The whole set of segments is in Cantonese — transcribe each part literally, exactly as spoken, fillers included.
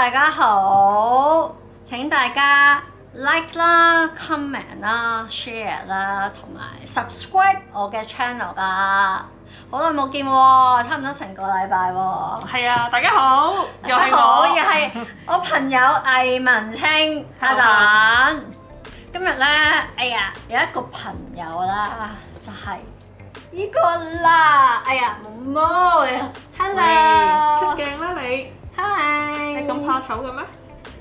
大家好，請大家 like 啦、comment 啦、share 啦，同埋 subscribe 我嘅 channel 㗎。好耐冇見喎，差唔多成個禮拜喎。 係啊，大家好，又係我， 又係我朋友魏文清阿蛋。今日咧，哎呀，有一個朋友啦，就係、是、呢個啦。哎呀，毛毛，hello， 出鏡啦你 ，hi， 你咁怕醜嘅咩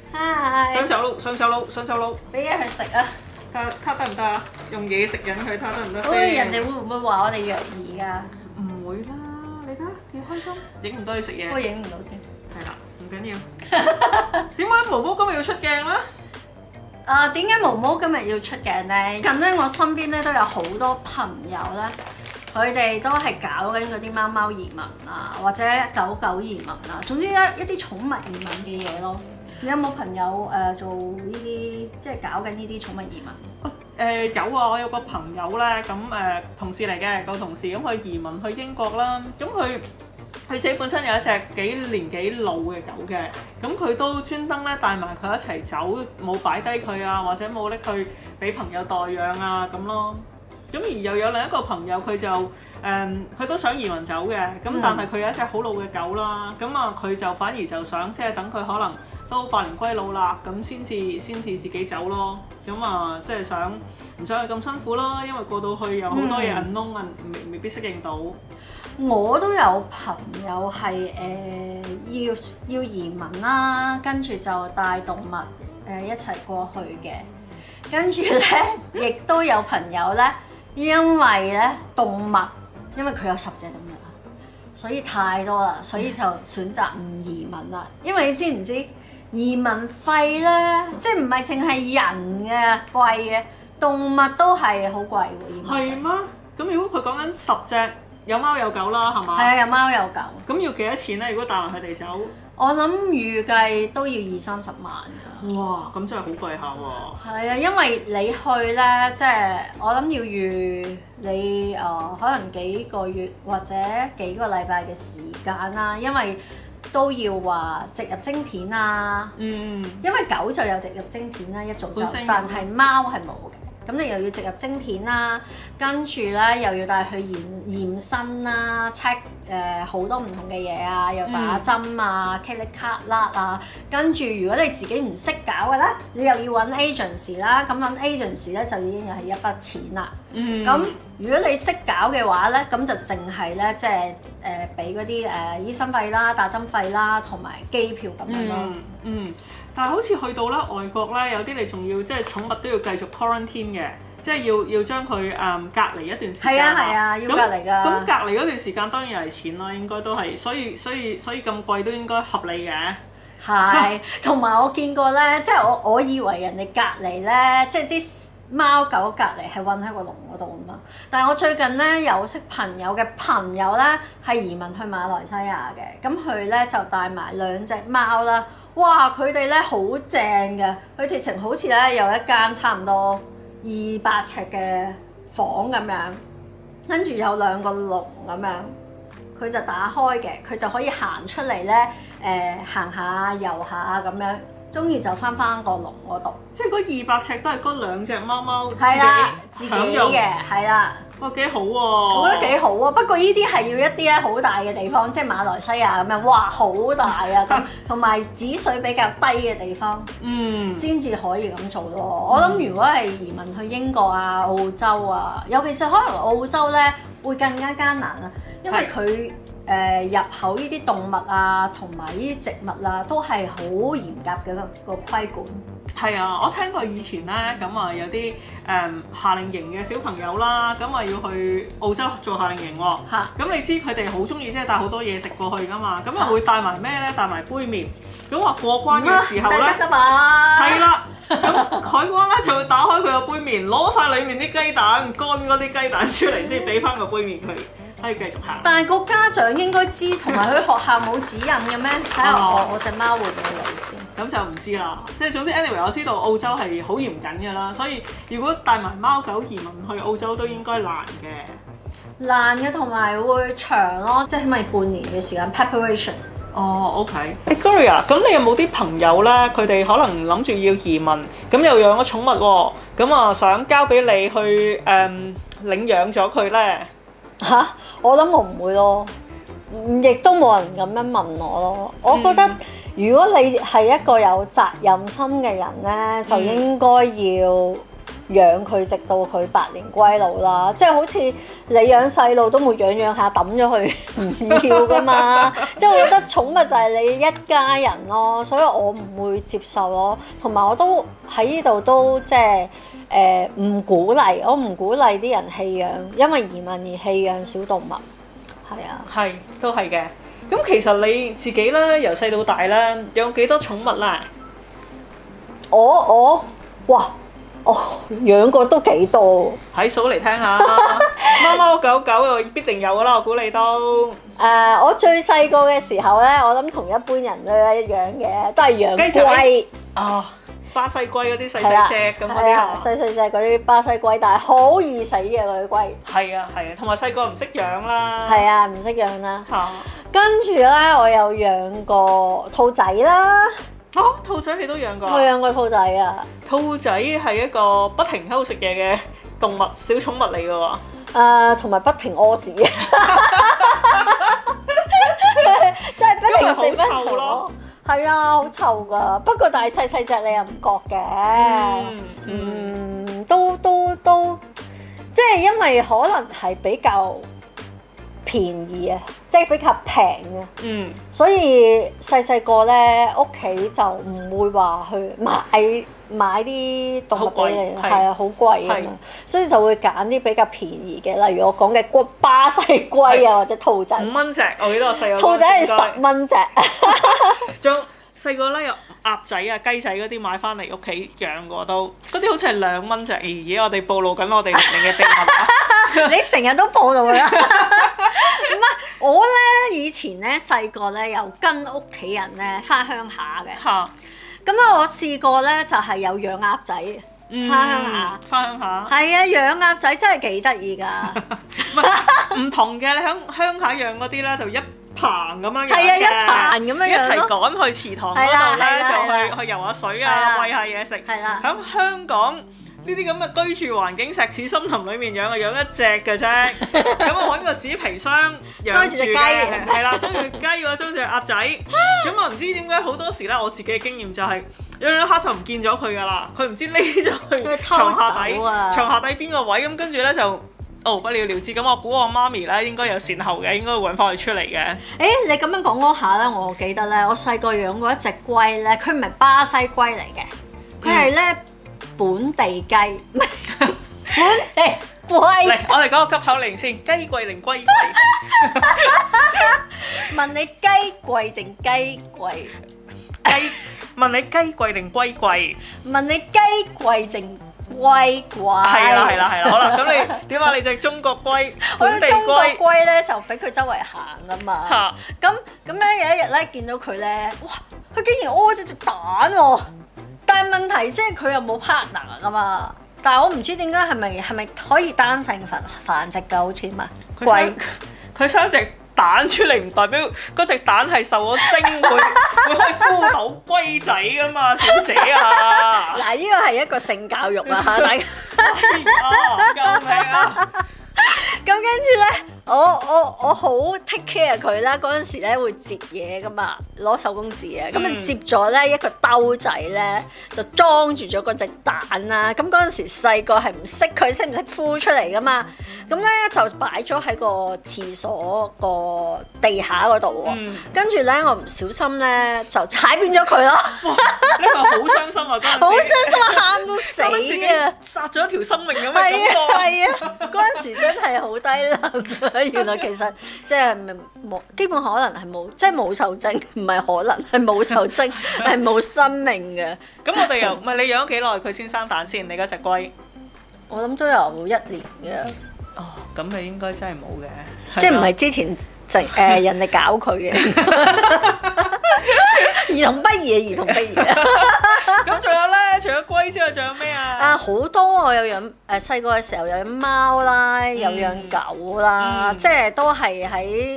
hi， 想走路，想走路，想走路， 俾嘢佢食啊！ 睇睇得唔得啊？用嘢食引佢睇得唔得好似先？ 人哋會唔會話我哋虐兒㗎？ 唔會啦，你睇下幾開心，影唔到你食嘢。 我影唔到添。 係啦，唔緊要。點解毛毛今日要出鏡咧？ 啊，點解毛毛今日要出鏡咧？近咧，我身邊咧都有好多朋友咧，佢哋都係搞緊嗰啲貓貓移民啊，或者狗狗移民啊，總之一一啲寵物移民嘅嘢咯。你有冇朋友誒、呃、做呢啲，即係搞緊呢啲寵物移民？ 誒、呃、有啊，我有個朋友咧，咁誒、呃、同事嚟嘅舊同事，咁佢移民去英國啦，咁佢佢自己本身有一隻幾年幾老嘅狗嘅，咁佢都專登咧帶埋佢一齊走，冇擺低佢啊，或者冇拎佢俾朋友代養啊咁咯。咁而又有另一個朋友，佢就誒佢、呃、都想移民走嘅，咁但係佢有一隻好老嘅狗啦，咁啊佢就反而就想即係等佢可能都百年歸老啦，咁先至先至自己走咯。咁啊即係想唔想佢咁辛苦啦，因為過到去有好多嘢 unknown 啊，未未必適應到。 我都有朋友係誒、呃、要要移民啦，跟住就帶動物誒、呃、一齊過去嘅，跟住咧亦都有朋友咧，因為咧動物，因為佢有十隻動物啊，所以太多啦，所以就選擇唔移民啦。因為你知唔知移民費咧，即係唔係淨係人嘅貴嘅，動物都係好貴喎。 係嗎？咁如果佢講緊十隻？有貓有狗啦，係嘛？ 係啊，有貓有狗。咁要幾多錢咧？如果帶埋佢哋走， 我諗預計都要二三十萬㗎。 哇！咁真係好貴下喎。 係啊，因為你去咧，即係我諗要預你誒、呃，可能幾個月或者幾個禮拜嘅時間啦，因為都要話植入晶片啊。嗯。因為狗就有植入晶片啦，一早就，但係貓係冇嘅。咁你又要植入晶片啦，跟住咧又要帶去驗驗身啦 check 誒好多唔同嘅嘢啊，又打針啊 click 卡啦啊，跟住如果你自己唔識搞嘅咧，你又要揾 agency 啦，咁揾 agency 咧就已經又係一筆錢啦。嗯。咁如果你識搞嘅話咧，咁就淨係咧即係誒俾嗰啲誒醫生費啦、打針費啦，同埋機票咁樣咯。嗯。 嗯。但係好似去到咧外國咧，有啲你仲要即係寵物都要繼續 quarantine 嘅，即係要要將佢誒隔離一段時間。係啊係啊，要隔離㗎。 咁隔離嗰段時間當然又係錢啦，應該都係，所以所以所以咁貴都應該合理嘅。 係，同埋我見過咧，即係我我以為人哋隔離咧，即係啲貓狗隔離係韞喺個籠嗰度啊嘛。但係我最近咧有識朋友嘅朋友咧係移民去馬來西亞嘅，咁佢咧就帶埋兩隻貓啦。哇！佢哋咧好正嘅，佢直情好似咧有一間差唔多二百尺嘅房咁樣，跟住有兩個籠咁樣，佢就打開嘅，佢就可以行出嚟咧，誒、呃、行下遊下咁樣，中意就翻翻個籠嗰度。 即係嗰二百尺都係嗰兩隻貓貓自己自己嘅，係啦。 哇，幾好喎！ 我覺得幾好啊，不過呢啲係要一啲咧好大嘅地方，即係馬來西亞咁樣，哇好大啊咁，同埋止水比較低嘅地方，嗯，先至可以咁做咯。我諗如果係移民去英國啊、澳洲啊，尤其是可能澳洲咧，會更加艱難啊，因為佢誒、呃、入口呢啲動物啊，同埋呢啲植物啊，都係好嚴格嘅個規管。 係啊，我聽過以前咧，咁啊有啲誒、嗯、夏令營嘅小朋友啦，咁啊要去澳洲做夏令營喎。咁哈你知佢哋好中意即係帶好多嘢食過去噶嘛，咁啊會帶埋咩咧？帶埋杯麵。咁話過關嘅時候咧，係啦，咁海關咧就會打開佢個杯麵，攞晒裡面啲雞蛋、乾嗰啲雞蛋出嚟先，俾翻個杯麵佢。可以繼續行， 但係個家長應該知，同埋佢學校冇指引嘅咩？睇下我我隻貓會唔會嚟先？ 咁就唔知啦。即係總之 anyway，我知道澳洲係好嚴謹嘅啦，所以如果帶埋貓狗移民去澳洲都應該難嘅。 難嘅同埋會長咯，即係起碼半年嘅時間 preparation。 哦，OK。誒 Gloria，咁你有冇啲朋友咧？佢哋可能諗住要移民，咁又養咗寵物喎，咁啊想交俾你去誒、嗯、領養咗佢咧？ 嚇！我諗我唔會咯，亦都冇人咁樣問我咯。我覺得如果你係一個有責任心嘅人咧，就應該要養佢直到佢百年歸老啦。即係好似你養細路都冇養養下抌咗佢唔要噶嘛。即係我覺得寵物就係你一家人咯，所以我唔會接受咯。同埋我都喺呢度都即係。誒唔、呃、鼓勵，我唔鼓勵啲人棄養，因為移民而棄養小動物，係啊， 係都係嘅。咁其實你自己咧，由細到大咧，有幾多寵物啦？ 我我哇，我養過都幾多， 喺數嚟聽下，貓貓狗狗必定有噶啦，我估你都。誒、 呃，我最細個嘅時候咧，我諗同一般人都一樣嘅，都係養龜。 啊！巴西龜嗰啲細細隻咁嗰啲啊， 細細隻嗰啲巴西龜，但係好易死嘅嗰啲龜。 係啊係啊，同埋細個唔識養啦。 係啊，唔識養啦。 嚇！ 跟住咧，我有養過兔仔啦。 哦，兔仔你都養過？ 我養過兔仔啊。 兔仔係一個不停喺度食嘢嘅動物，小寵物嚟㗎喎。 誒，同埋不停屙屎。真係不停食不停屙。係啊，好臭㗎。不過但係細細隻你又唔覺嘅。嗯，嗯都都都，即係因為可能係比較便宜啊，即係比較平啊。嗯。所以細細個咧，屋企就唔會話去買買啲動物俾你，係啊，好貴啊嘛。所以就會揀啲比較便宜嘅，例如我講嘅龜巴西龜啊，或者兔仔。五蚊隻，我記得我細個。 兔仔係十蚊隻。仲細個咧有鴨仔啊、雞仔嗰啲買翻嚟屋企養過都，嗰啲好似係兩蚊隻。而家我哋暴露緊我哋年齡嘅秘密啊！ 你成日都暴露啦。唔係我咧，以前咧細個咧有跟屋企人咧翻鄉下嘅。嚇！咁咧我試過咧就係有養鴨仔。翻鄉下。 翻鄉下。係啊，養鴨仔真係幾得意㗎。 唔係唔同嘅，你喺鄉下養嗰啲咧就一棚咁樣樣嘅， 係啊，一棚咁樣樣一齊趕去池塘嗰度咧，就去去游下水啊，餵下嘢食。係啦。喺香港呢啲咁嘅居住環境，石屎森林裏面養啊養一隻嘅啫。咁啊揾個紙皮箱養住嘅，係啦，裝住雞喎，裝住鴨仔。咁啊唔知點解好多時咧，我自己嘅經驗就係養一刻就唔見咗佢㗎啦。佢唔知匿咗去床下底，床下底邊個位咁，跟住咧就。哦，不了了之。咁我估我媽咪咧應該有善後嘅，應該會揾翻佢出嚟嘅。誒、 欸，你咁樣講嗰下咧，我記得咧，我細個養過一隻龜咧，佢唔係巴西龜嚟嘅，佢係咧本地雞，本地龜。 嚟，我哋講個急口令先，雞貴定龜貴？ 問你雞貴定雞貴？ 雞問你雞貴定龜貴？ 問你雞貴定？龜貴係啦係啦係啦，好啦，咁你點啊？你隻中國龜，本地龜， 中國龜咧就俾佢周圍行啊嘛。咁咁咧有一日咧見到佢咧，哇！佢竟然屙咗隻蛋喎。但係問題即係佢又冇 partner 噶嘛。但係我唔知點解係咪係咪可以單性繁繁殖㗎？好似嘛龜， 佢生隻蛋出嚟唔代表嗰隻蛋係受咗精，會會可以孵到龜仔噶嘛，小姐啊！ 嗱，呢個係一個性教育啊，大家。 救命啊！ 咁跟住咧，我我我好 take care 佢啦。嗰陣時咧會摺嘢噶嘛，攞手工紙啊。咁啊摺咗咧一個兜仔咧，就裝住咗嗰隻蛋啦。咁嗰陣時細個係唔識佢，識唔識孵出嚟噶嘛？咁咧就擺咗喺個廁所個地下嗰度喎。跟住咧我唔小心咧就踩扁咗佢咯。 呢個好傷心啊！嗰陣時好傷心啊，喊到死啊！ 殺咗一條生命咁嘅感覺。係啊係啊，嗰陣時真係好低能。原來其實即係冇，基本可能係冇，即係冇受精，唔係可能係冇受精，係冇生命嘅。 咁我哋又唔係你養咗幾耐佢先生蛋先？你嗰隻龜？ 我諗都有一年嘅。 哦，咁你應該真係冇嘅， 即係唔係之前誒、呃、人哋搞佢嘅。兒童不宜啊，兒童不宜啊。 咁仲有咧？除咗龜之外，仲有咩啊？ 啊，好多我有養誒，細個嘅時候有養貓啦，有養狗啦，嗯、即係都係喺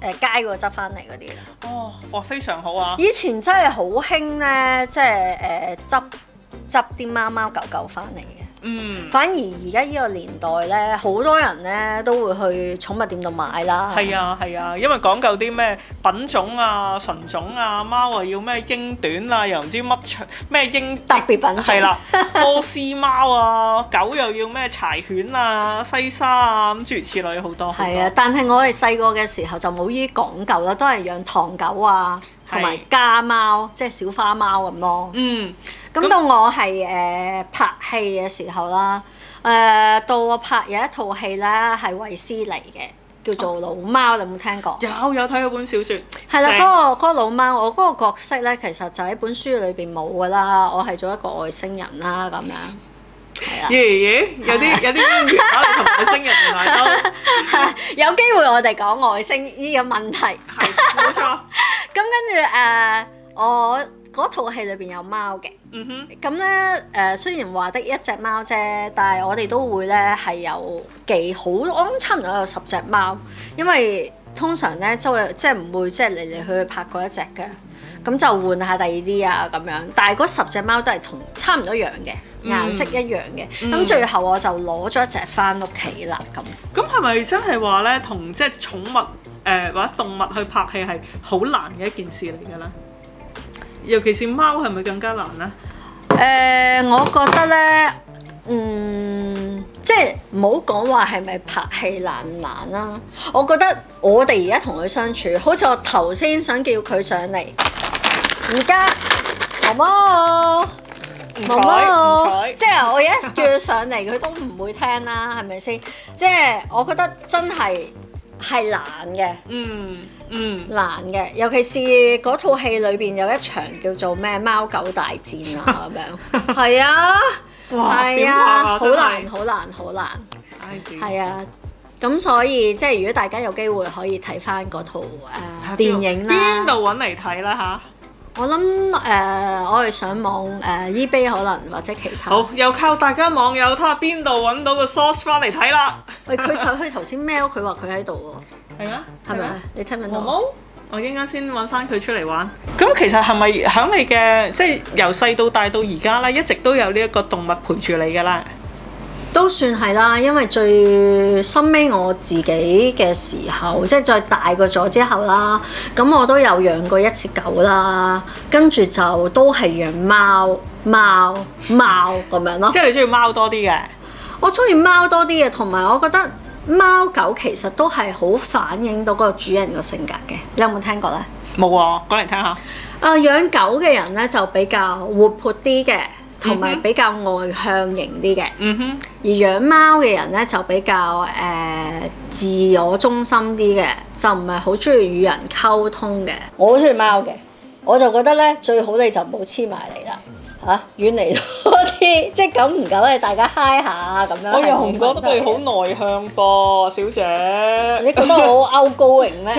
誒街嗰度執翻嚟嗰啲啦。 哦，哇，非常好啊！ 以前真係好興咧，即係誒執執啲貓貓狗狗翻嚟嘅。 嗯， 反而而家呢個年代咧，好多人咧都會去寵物店度買啦。 係啊係啊，因為講究啲咩品種啊、純種啊，貓啊要咩英短啊，又唔知乜長咩英特別品種。 係啦，波斯貓啊，狗又要咩柴犬啊、西沙啊，咁諸如此類好多。 係啊，但係我哋細個嘅時候就冇呢啲講究啦，都係養唐狗啊，同埋家貓，即係小花貓咁咯。 嗯。 咁到我係誒、呃、拍戲嘅時候啦，誒、呃、到我拍有一套戲咧係衛斯理嘅，叫做《老貓》，你有冇聽過？ 有有睇嗰本小説。 係啦，嗰、嗰個嗰個老貓，我嗰個角色咧其實就喺本書裏邊冇噶啦，我係做一個外星人啦咁樣。係啦。 爺爺有啲有啲淵源啦，你同外星人原來都有機會我哋講外星呢個問題。 係冇錯。 咁跟住誒，我嗰套戲裏邊有貓嘅。 嗯哼， 咁咧誒，雖然話得一隻貓啫，但係我哋都會咧係有幾好，我諗差唔多有十隻貓，因為通常咧周圍即係唔會即係嚟嚟去去拍過一隻嘅，咁就換下第二啲啊咁樣。但係嗰十隻貓都係同差唔多樣嘅，顏、嗯、色一樣嘅。咁、嗯、最後我就攞咗一隻翻屋企啦咁。 咁係咪真係話咧，同即係寵物誒、呃、或者動物去拍戲係好難嘅一件事嚟㗎咧？尤其是貓係咪更加難咧？ 誒、呃，我覺得咧，嗯，即係唔好講話係咪拍戲難唔難啦。我覺得我哋而家同佢相處，好似我頭先想叫佢上嚟，而家毛毛毛毛，即係我一叫佢上嚟，佢都唔會聽啦，係咪先？即係我覺得真係係難嘅。嗯。嗯，難嘅，尤其是嗰套戲裏邊有一場叫做咩貓狗大戰啊咁樣，係啊，係啊，好難，好難，好難，係啊，咁所以即係如果大家有機會可以睇翻嗰套誒、呃、電影啦， 邊度揾嚟睇啦嚇？ 我諗誒、呃，我係上網誒、呃、eBay 可能或者其他。 好，又靠大家網友睇下邊度揾到個 source 翻嚟睇啦。 喂，佢頭佢頭先 mail 佢話佢喺度喎。 係啊， 係咪啊？你聽唔聽到？ 冇，我應該先揾翻佢出嚟玩。咁其實係咪喺你嘅即係由細到大到而家咧，一直都有呢一個動物陪住你嘅啦？ 都算係啦，因為最深尾我自己嘅時候，即係再大個咗之後啦，咁我都有養過一次狗啦，跟住就都係養貓貓貓咁樣咯。 即係你中意貓多啲嘅？ 我中意貓多啲嘅，同埋我覺得貓狗其實都係好反映到嗰個主人個性格嘅。你有冇聽過呢？ 冇啊，講嚟聽下。 啊，養狗嘅人呢，就比較活潑啲嘅。同埋比較外向型啲嘅，嗯、哼而養貓嘅人咧就比較誒、呃、自我中心啲嘅，就唔係好中意與人溝通嘅。我好中意貓嘅，我就覺得咧最好你就唔好黐埋嚟啦，嚇遠離多啲，即係久唔久咧大家嗨下咁樣。 我又唔覺得你好內向噃，小姐。 你覺得我好 outgoing 咩？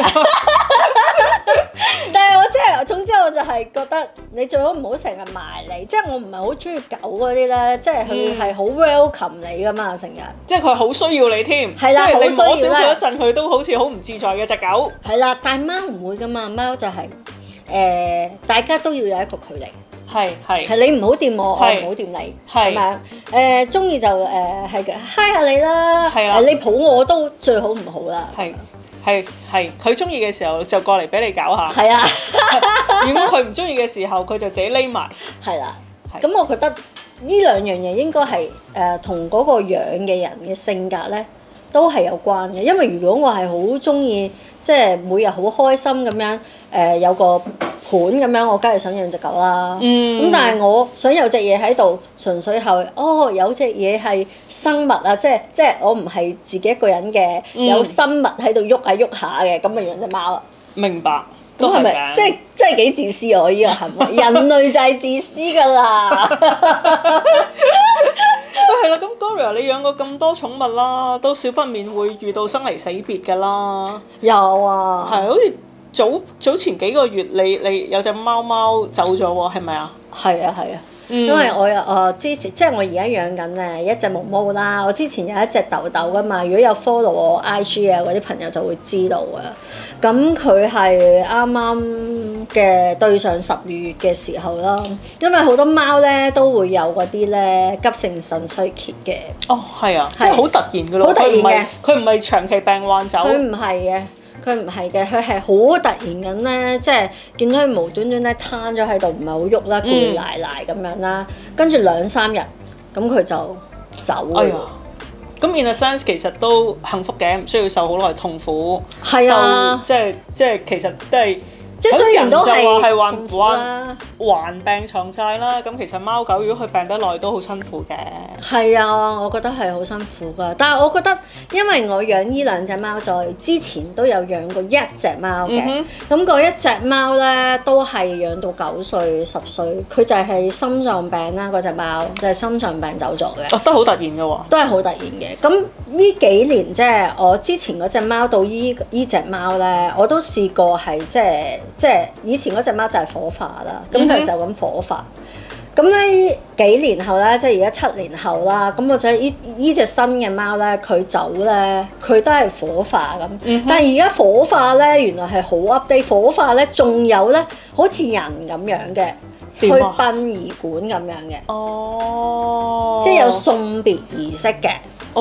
但係我即係總之我就係覺得你最好唔好成日埋嚟，即係我唔係好中意狗嗰啲咧，即係佢係好 welcome 你噶嘛，成日。即係佢好需要你添， 係啦， 即係你摸少佢一陣，佢都好似好唔自在嘅隻狗。 係啦，但係貓唔會噶嘛，貓就係、是、誒、呃、大家都要有一個距離。係係係，你唔好掂我，我唔好掂你，係咪？誒中意就誒係嘅，嗨下你啦，係啦，你抱我都最好唔好啦。係。 係係，佢中意嘅時候就過嚟俾你搞下。 係啊， 如果佢唔中意嘅時候，佢就自己匿埋。 係啦，咁我覺得呢兩樣嘢應該係誒同嗰個養嘅人嘅性格咧都係有關嘅。因為如果我係好中意，即係每日好開心咁樣誒、呃、有個盤咁樣，我梗係想養隻狗啦。嗯。咁但係我想有隻嘢喺度，純粹係哦有隻嘢係生物啊，即係即係我唔係自己一個人嘅，嗯、有生物喺度喐下喐下嘅，咁咪養隻貓啦。 明白。 咁係咪即係即係幾自私啊？我呢個行為，人類就係自私㗎啦。 喂，係啦，咁 Gloria 你養過咁多寵物啦，都少不免會遇到生離死別㗎啦。 有啊。 係，好似早早前幾個月你你有隻貓貓走咗喎，係咪啊？ 係啊係啊， 嗯、 因為我有誒之前即係我而家養緊誒一隻毛毛啦，我之前有一隻豆豆噶嘛，如果有 follow 我 I G 啊嗰啲朋友就會知道啊。咁佢係啱啱嘅對上十二月嘅時候啦，因為好多貓咧都會有嗰啲咧急性腎衰竭嘅。 哦，係啊，即係好突然噶咯， 好突然嘅， 佢唔係長期病患走。 佢唔係嘅。佢唔係嘅，佢係好突然咁咧，即係見到佢無端端咧攤咗喺度，唔係好喐啦，攰賴賴咁樣啦，跟住兩三日，咁佢就走啦。 咁 in a sense 其實都幸福嘅，唔需要受好耐痛苦。 係啊， 即係即係其實都係。 即係雖然都係患患患病床債啦，咁其實貓狗如果佢病得耐都好辛苦嘅。係啊，我覺得係好辛苦㗎。但係我覺得，因為我養呢兩隻貓，在之前都有養過一隻貓嘅。咁嗰、嗯、一隻貓咧都係養到九歲十歲，佢就係心臟病啦。嗰隻貓就係心臟病走咗嘅。 哦，都好突然嘅喎。 都係好突然嘅。咁呢幾年即係我之前嗰隻貓到依依隻貓咧，我都試過係即係。即係以前嗰隻貓就係火化啦，咁就就咁火化。咁咧幾年後咧，即係而家七年後啦，咁我就依依隻新嘅貓咧，佢走咧，佢都係火化咁。嗯、哼但係而家火化咧，原來係好 update，火化咧仲有咧，好似人咁樣嘅，啊、去殯儀館咁樣嘅。哦，即係有送別儀式嘅。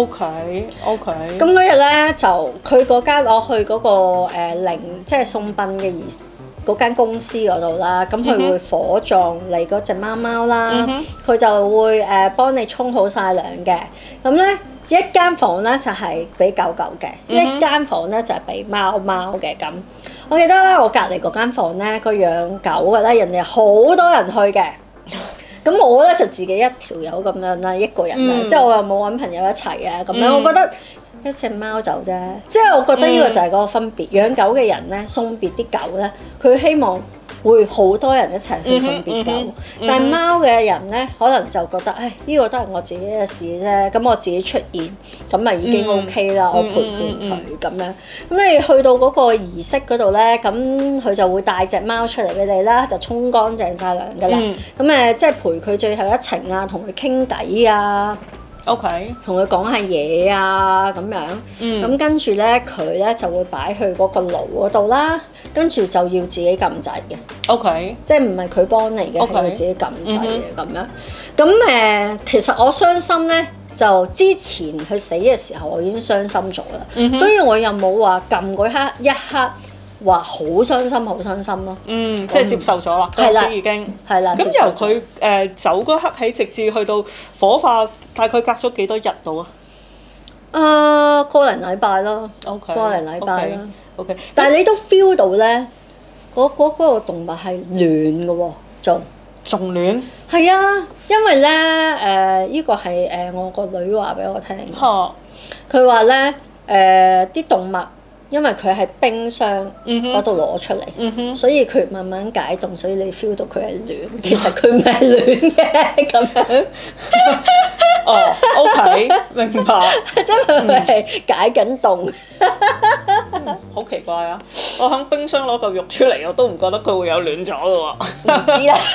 OK OK。 咁嗰日咧就佢嗰間我去嗰、嗰個誒靈、呃，即係送殯嘅儀式。嗰間公司嗰度啦，咁佢會火葬你嗰隻貓貓啦，佢、嗯、哼就會誒、呃、幫你沖好晒涼嘅。咁咧一間房咧就係俾狗狗嘅，嗯、哼一間房咧就係俾貓貓嘅咁。我記得咧，我隔離嗰間房咧，個養狗嘅咧，人哋好多人去嘅。咁我咧就自己一條友咁樣啦，一個人啦，嗯、即係我又冇揾朋友一齊啊咁樣。嗯、我覺得一隻貓走啫，即係我覺得呢個就係嗰個分別。養、嗯、狗嘅人咧，送別啲狗咧，佢希望會好多人一齊去送別狗。嗯嗯嗯、但係貓嘅人咧，可能就覺得，唉，呢、這個都係我自己嘅事啫。咁我自己出現，咁咪已經 OK 啦。嗯、我陪伴佢咁樣。咁你去到嗰個儀式嗰度咧，咁佢就會帶隻貓出嚟俾你啦，就沖乾淨晒涼㗎啦。咁誒、嗯，即係陪佢最後一程啊，同佢傾偈啊。 OK， 同佢講下嘢啊咁樣，咁、嗯、跟住咧佢咧就會擺去嗰個爐嗰度啦，跟住就要自己撳掣嘅。 OK， 即係唔係佢幫你嘅，係佢 Okay. 自己撳掣嘅咁樣。咁誒、呃，其實我傷心咧，就之前佢死嘅時候，我已經傷心咗啦，嗯、哼所以我又冇話撳嗰刻一刻。話好傷心，好傷心咯。嗯， 即係接受咗啦，嗰時已經係啦。 咁由佢誒走嗰刻起，直至去到火化，大概隔咗幾多日度啊？ 誒，個零禮拜咯。 OK， 個零禮拜啦。 OK， 但係你都 feel 到咧，嗰嗰嗰個動物係暖嘅喎，仲仲暖。 係啊，因為咧誒，依個係誒我個女話俾我聽。嚇！佢話咧誒啲動物。因為佢喺冰箱嗰度攞出嚟，嗯、哼所以佢慢慢解凍，所以你 feel 到佢係暖。其實佢唔係暖嘅咁樣。 哦 ，OK，明白。 即係佢係解緊凍。 好、嗯、奇怪啊！我喺冰箱攞嚿肉出嚟，我都唔覺得佢會有暖咗嘅喎。唔知啊。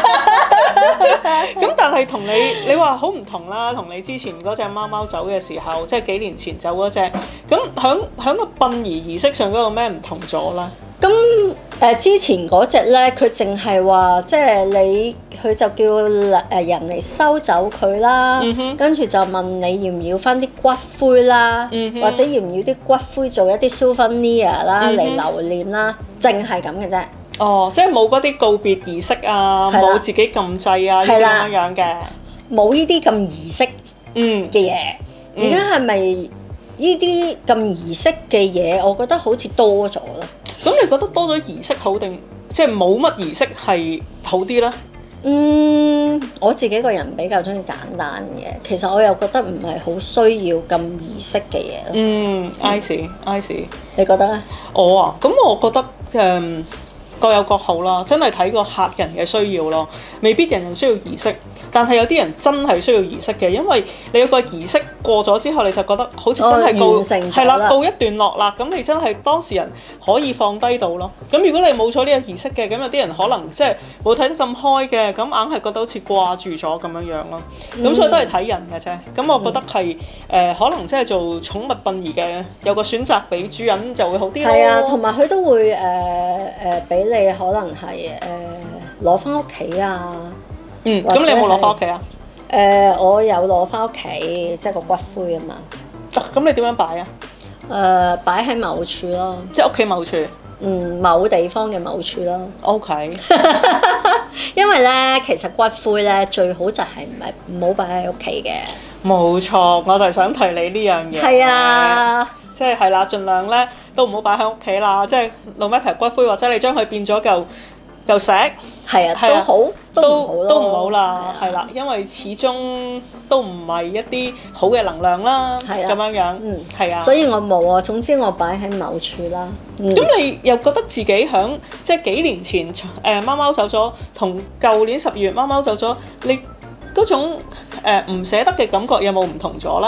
咁但係同你，你話好唔同啦，同你之前嗰隻貓貓走嘅時候，即係幾年前走嗰隻，咁響響個殯儀儀式上嗰個咩唔同咗啦？ 咁誒、呃、之前嗰隻咧，佢淨係話即係你，佢就叫誒人嚟收走佢啦，嗯、哼跟住就問你要唔要翻啲骨灰啦，嗯、哼或者要唔要啲骨灰做一啲 souvenir 啦嚟、嗯、哼留念啦，淨係咁嘅啫。哦， 即係冇嗰啲告別儀式啊，冇的自己撳掣啊，呢啲咁樣嘅， 冇呢啲咁儀式嘅嘢。而家係咪呢啲咁儀式嘅嘢？我覺得好似多咗咯。 咁你覺得多咗儀式好定即係冇乜儀式係好啲咧？ 嗯，我自己個人比較中意簡單嘅，其實我又覺得唔係好需要咁儀式嘅嘢咯。 嗯，I see，I see。 你覺得咧？ 我啊，咁我覺得誒。嗯各有各好啦，真係睇個客人嘅需要咯，未必人人需要儀式，但係有啲人真係需要儀式嘅，因為你有個儀式過咗之後，你就覺得好似真係告係啦，告一段落啦，咁你真係當事人可以放低到咯。咁如果你冇咗呢個儀式嘅，咁有啲人可能即係冇睇得咁開嘅，咁硬係覺得好似掛住咗咁樣樣咯。咁、嗯、所以都係睇人嘅啫。咁我覺得係誒、呃，可能即係做寵物殯儀嘅有個選擇俾主人就會好啲咯。 係啊，同埋佢都會誒誒俾你可能係誒攞翻屋企啊。 嗯，咁你有冇攞翻屋企啊？ 誒、呃，我有攞翻屋企，即係個骨灰啊嘛。 咁、啊、你點樣擺啊？ 誒、呃，擺喺某處咯。 即係屋企某處。 嗯，某地方嘅某處咯。 O K。 因為咧，其實骨灰咧最好就係唔係唔好擺喺屋企嘅。冇錯，我就係想提你呢樣嘢。 係啊。 即係係啦，盡量咧都唔好擺喺屋企啦。即係 no matter 骨灰，或者你將佢變咗嚿嚿石，係啊，都好， 都都唔好啦，係啦，因為始終都唔係一啲好嘅能量啦，咁樣樣，嗯，係啊。所以我冇啊，總之我擺喺某處啦。 咁、嗯、你又覺得自己響即係幾年前誒、呃、貓貓走咗，同舊年十二月貓貓走咗，你嗰種誒唔捨得嘅感覺有冇唔同咗咧？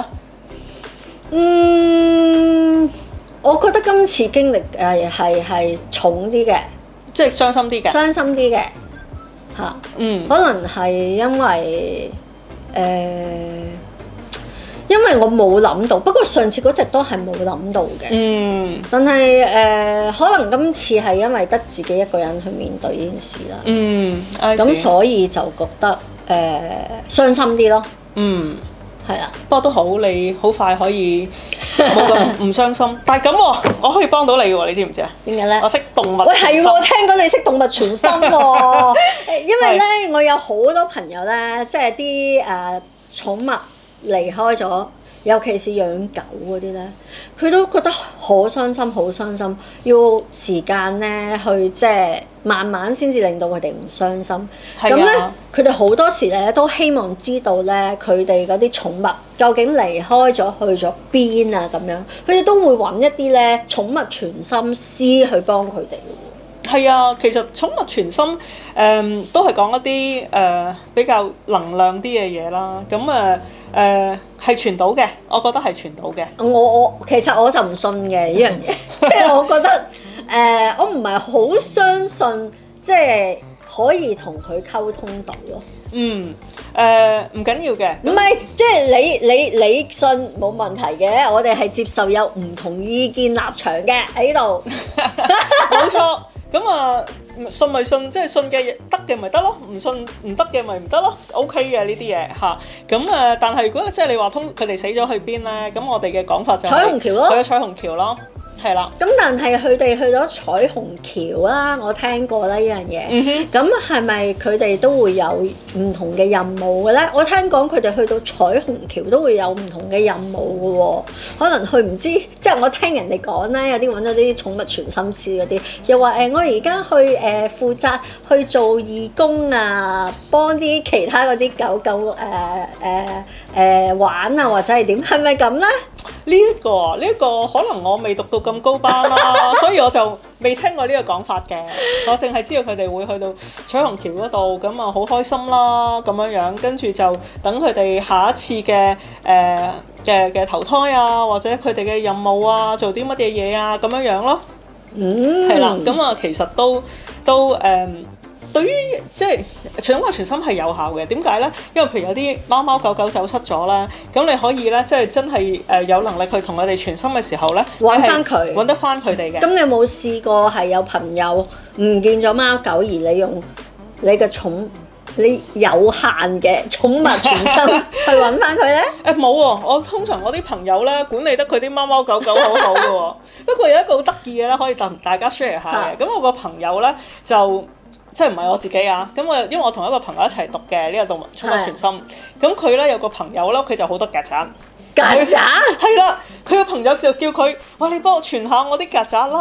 嗯，我覺得今次經歷誒係係重啲嘅。 即係傷心啲嘅， 傷心啲嘅嚇，嗯，可能係因為誒、呃，因為我冇諗到，不過上次嗰隻都係冇諗到嘅，嗯，但係誒、呃，可能今次係因為得自己一個人去面對呢件事啦，嗯，咁所以就覺得誒、呃、傷心啲咯，嗯。係啊， 不過都好，你好快可以冇咁唔傷心。但係咁喎，我可以幫到你喎，你知唔知啊？ 點解咧？ 我識動物。 喂，係喎，聽講你識動物傳心喎。因為咧，我有好多朋友咧，即係啲誒寵物離開咗，尤其是養狗嗰啲咧，佢都覺得好傷心，好傷心，要時間咧去即係慢慢先至令到佢哋唔傷心。咁咧、啊，佢哋好多時咧都希望知道咧，佢哋嗰啲寵物究竟離開咗去咗邊啊咁樣，佢哋都會揾一啲咧寵物傳心師去幫佢哋喎。 係啊，其實寵物傳心誒、呃、都係講一啲誒、呃、比較能量啲嘅嘢啦。咁誒誒係傳到嘅，我覺得係傳到嘅。 我我其實我就唔信嘅呢樣嘢，即係我覺得誒、呃、我唔係好相信，即係可以同佢溝通到咯。 嗯誒唔緊要嘅， 唔係即係你你你信冇問題嘅，我哋係接受有唔同意見立場嘅喺呢度。 冇錯。咁啊，信咪信，即係信嘅得嘅咪得咯，唔信唔得嘅咪唔得咯 ，OK 嘅呢啲嘢嚇。咁啊，但係如果即係你話通佢哋死咗去邊咧，咁我哋嘅講法就係、 彩虹橋咯， 去咗彩虹橋咯，係啦。 咁但係佢哋去咗彩虹橋啦，我聽過啦呢樣嘢。咁係咪佢哋都會有唔同嘅任務嘅咧？我聽講佢哋去到彩虹橋都會有唔同嘅任務嘅喎，可能佢唔知，即係我聽人哋講咧，有啲揾咗啲寵物傳心師嗰啲，又話誒、呃、我而家去誒、呃、負責去做義工啊，幫啲其他嗰啲狗狗誒誒誒玩啊，或者係點？係咪咁咧？ 呢、這、一個呢一、這個可能我未讀到咁高班啦，所以我就未聽過呢個講法嘅。我淨係知道佢哋會去到彩虹橋嗰度，咁啊好開心啦咁樣樣，跟住就等佢哋下一次嘅誒嘅嘅投胎啊，或者佢哋嘅任務啊，做啲乜嘢嘢啊咁樣樣咯。嗯，係啦，咁啊其實都都誒。呃對於即係寵物傳心係有效嘅，點解咧？因為譬如有啲貓貓狗狗走失咗啦，咁你可以咧，即係真係誒有能力去同佢哋傳心嘅時候咧， 揾翻佢， 揾得翻佢哋嘅。 咁你有冇試過係有朋友唔見咗貓狗，而你用你嘅寵你有限嘅寵物傳心去揾翻佢咧？ 誒冇喎，我通常我啲朋友咧管理得佢啲貓貓狗狗好好嘅喎。不過有一個好得意嘅咧，可以同大家 share 下嘅。咁我個朋友咧就。即係唔係我自己啊？咁我因為我同一個朋友一齊讀嘅呢個動物寵物傳心，咁佢咧有個朋友咧，佢就好多曱甴。 曱甴？ 係啦，佢個朋友就叫佢：哇！你幫我傳下我啲曱甴啦。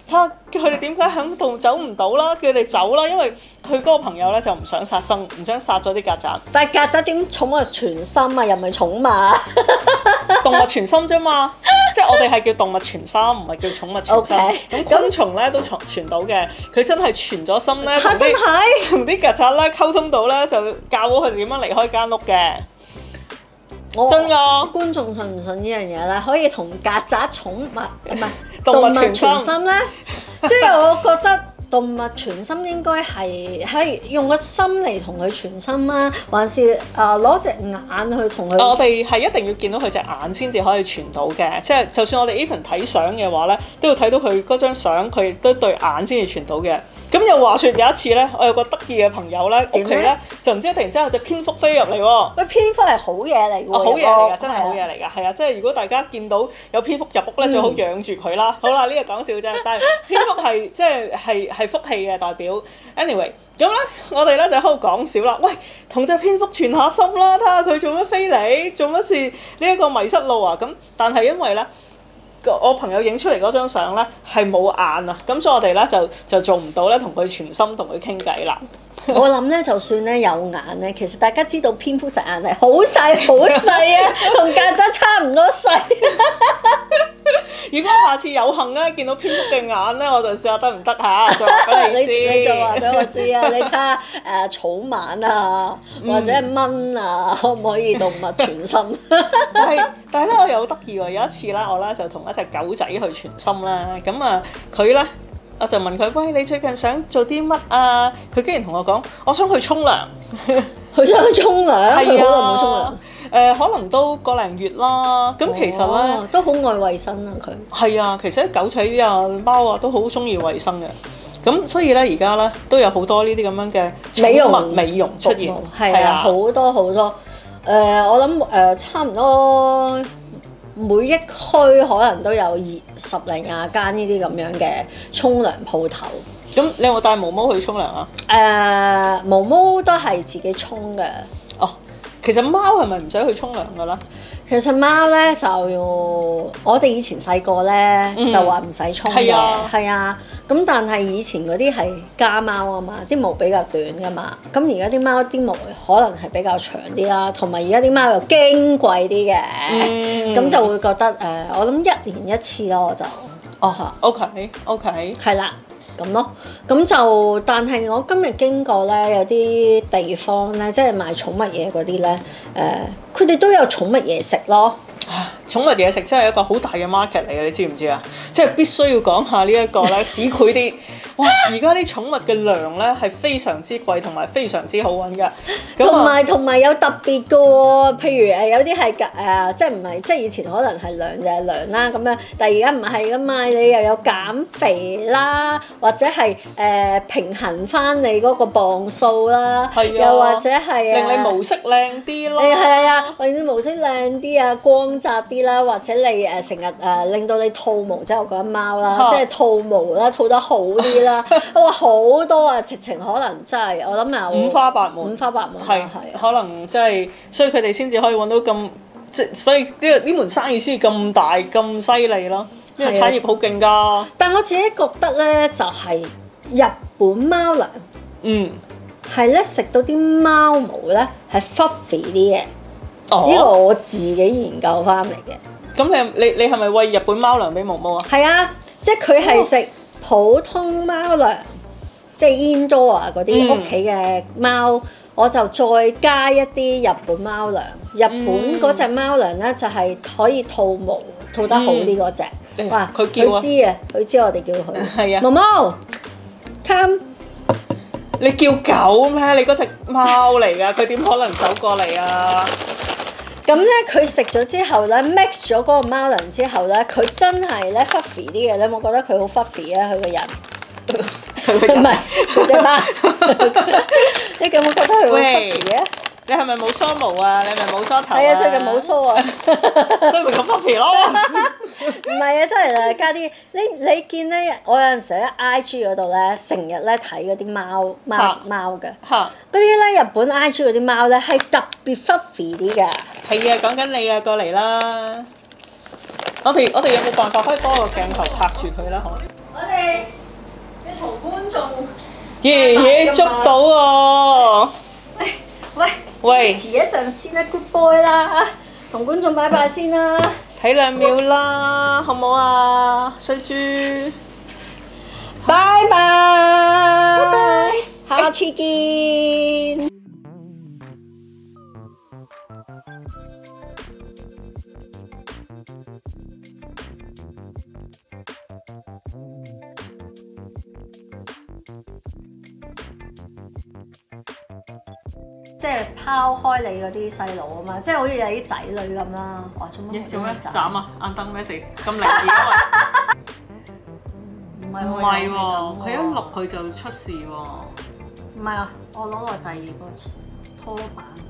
睇下佢哋點解喺度走唔到啦，叫佢哋走啦，因為佢嗰個朋友咧就唔想殺生，唔想殺咗啲曱甴。 但係曱甴點寵物全心啊？又唔係寵物。 動物全心啫嘛，即係我哋係叫動物全心，唔係叫寵物全心。咁 Okay. 昆蟲咧都傳傳到嘅，佢真係傳咗心咧， 嚇真係同啲曱甴咧溝通到咧，就教到佢哋點樣離開間屋嘅。 我真㗎， 觀眾信唔信呢樣嘢咧？可以同曱甴寵物唔係動物全心全心咧，即係我覺得動物全心應該係係用個心嚟同佢全心啊，還是啊攞隻眼去同佢？ 我哋係一定要見到佢隻眼先至可以傳到嘅，即係就算我哋 even 睇相嘅話咧，都要睇到佢嗰張相，佢亦都對眼先至傳到嘅。咁又話說有一次咧，我有個得意嘅朋友咧，屋企咧就唔知突然之間有隻蝙蝠飛入嚟喎。 喂，蝙蝠係好嘢嚟㗎喎， 好嘢嚟㗎，真係係啊好嘢嚟㗎，係啊！即係如果大家見到有蝙蝠入屋咧，最好養住佢啦。好啦，呢個講笑啫，但係蝙蝠係即係係係福氣嘅代表。anyway，咁咧我哋咧就喺度講笑啦。喂，同隻蝙蝠傳下心啦，睇下佢做乜飛嚟，做乜事呢一個迷失路啊？咁但係因為咧。我朋友影出嚟嗰張相咧係冇眼啊，咁所以我哋咧就就做唔到咧同佢全心同佢傾偈啦。 我諗咧，就算咧有眼咧，其實大家知道蝙蝠隻眼係好細好細啊，同曱甴差唔多細。 如果下次有幸咧見到蝙蝠嘅眼咧，我就試下得唔得嚇？再話俾你知。 你你就話俾我知啊！你睇下誒草蜢啊，或者係蚊啊，可唔可以動物全心？ 但係但係咧，我又好得意喎！有一次啦，我咧就同一隻狗仔去傳心啦。咁啊，佢咧我就問佢：喂，你最近想做啲乜啊？佢竟然同我講：我想去沖涼。 佢想去沖涼，佢好耐冇沖涼。 誒、呃，可能都個零月啦。咁其實咧、 哦、都好愛衞生啊！佢係啊，其實啲狗仔啊、貓啊都好中意衞生嘅。咁所以咧，而家咧都有好多呢啲咁樣嘅寵物美容出現， 係啊，好多好多。誒、呃，我諗誒、呃，差唔多每一區可能都有二十零廿間呢啲咁樣嘅沖涼鋪頭。 咁你有冇帶毛毛去沖涼啊？ 誒、呃，毛毛都係自己沖嘅。 哦，其實貓係咪唔使去沖涼㗎啦？ 其實貓咧就要，我哋以前細個咧就話唔使沖嘅，係啊。咁但係以前嗰啲係家貓啊嘛，啲毛比較短㗎嘛。咁而家啲貓啲毛可能係比較長啲啦，同埋而家啲貓又矜貴啲嘅，咁、嗯、就會覺得誒、呃，我諗一年一次咯，我就哦嚇 ，OK OK， 係啦。咁咯，咁就但係我今日經過咧，有啲地方咧，即係賣寵物嘢嗰啲咧，誒，佢哋都有寵物嘢食咯。 寵物嘢食真係一個好大嘅 market 嚟嘅，你知唔知啊？即係必須要講下呢一個咧，市儈啲。哇！而家啲寵物嘅糧咧係非常之貴，同埋非常之好揾㗎。 同埋同埋有特別嘅喎，譬如誒有啲係誒，即係唔係即係以前可能係糧就係糧啦咁樣，但係而家唔係㗎嘛，你又有減肥啦，或者係誒、呃、平衡翻你嗰個磅數啦， 啊、 又或者係令你毛色靚啲咯。 係啊，令你毛色靚啲啊，光澤啲啦，或者你誒成日誒令到你吐毛，即係我講貓啦，啊、即係吐毛啦，吐得好啲啦。哇，好多啊！直情可能真係我諗有五花八門， 五花八門係係可能真係，所以佢哋先至可以揾到咁即係，所以呢個呢門生意先至咁大咁犀利咯。呢個產業好勁㗎。 但我自己覺得咧，就係、是、日本貓糧，嗯，係咧食到啲貓毛咧係 fluffy 啲嘅。哦，呢個我自己研究翻嚟嘅。 咁你你你係咪餵日本貓糧俾毛毛啊？ 係啊，即係佢係食普通貓糧，即係 indoor 嗰啲屋企嘅貓，嗯、我就再加一啲日本貓糧。日本嗰隻貓糧咧就係可以吐毛，吐得好啲嗰隻。嗯、哇！佢叫佢知啊，佢知我哋叫佢。係啊，毛毛 come。 你叫狗咩？你嗰隻貓嚟㗎，佢點可能走過嚟啊？ 咁咧，佢食咗之後咧 ，mix 咗嗰個貓糧之後咧，佢真係咧 fluffy 啲嘅咧，我覺得佢好 fluffy 啊，佢個人，唔係佢隻貓。你有冇覺得佢好 fluffy 啊？ 你係咪冇梳毛啊？你係咪冇梳頭啊？ 係啊，最近冇梳啊， 所以咪咁 fluffy 咯。 唔係啊，真係啊，加啲你你見咧，我有陣時喺 I G 嗰度咧，成日咧睇嗰啲貓貓貓嘅，嗰啲咧日本 I G 嗰啲貓咧係特別 fluffy 啲㗎。 係啊，講緊你啊，過嚟啦！我哋我哋有冇辦法可以多個鏡頭拍住佢啦？可？ 我哋要同觀眾爺爺捉到喎！ 喂喂， 遲一陣先啦 ，good boy 啦，同觀眾拜拜先啦， 睇兩秒啦，好唔好啊？衰豬， 拜拜， 拜拜， 下次見。即係拋開你嗰啲細路啊嘛，即係好似你啲仔女咁啦。哇，做乜做咩斬斬啊？眼燈咩事？咁靈異啊？ 唔係喎， 唔係又喎，佢一咁錄佢就出事喎。 唔係啊，我攞落第二個拖板。